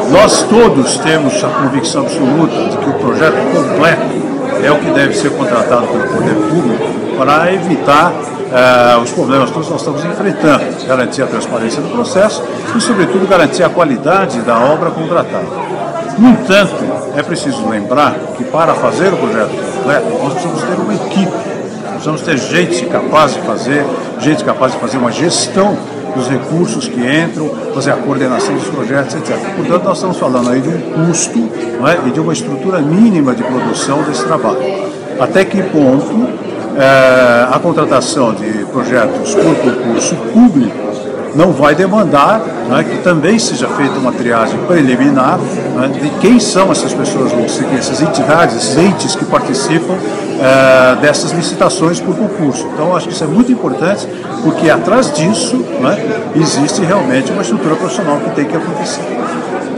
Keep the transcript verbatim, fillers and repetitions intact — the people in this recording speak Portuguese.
Nós todos temos a convicção absoluta de que o projeto completo é o que deve ser contratado pelo poder público para evitar uh, os problemas que nós estamos enfrentando, garantir a transparência do processo e, sobretudo, garantir a qualidade da obra contratada. No entanto, é preciso lembrar que para fazer o projeto completo, nós precisamos ter uma equipe, precisamos ter gente capaz de fazer, gente capaz de fazer uma gestão dos recursos que entram, fazer a coordenação dos projetos, etcétera. Portanto, nós estamos falando aí de um custo, não é, e de uma estrutura mínima de produção desse trabalho. Até que ponto é, a contratação de projetos por concurso público não vai demandar, não é, que também seja feita uma triagem preliminar, não é, de quem são essas pessoas, essas entidades, esses entes que participam é, dessas licitações por concurso. Então, acho que isso é muito importante, porque atrás disso, não é, existe realmente uma estrutura profissional que tem que acontecer.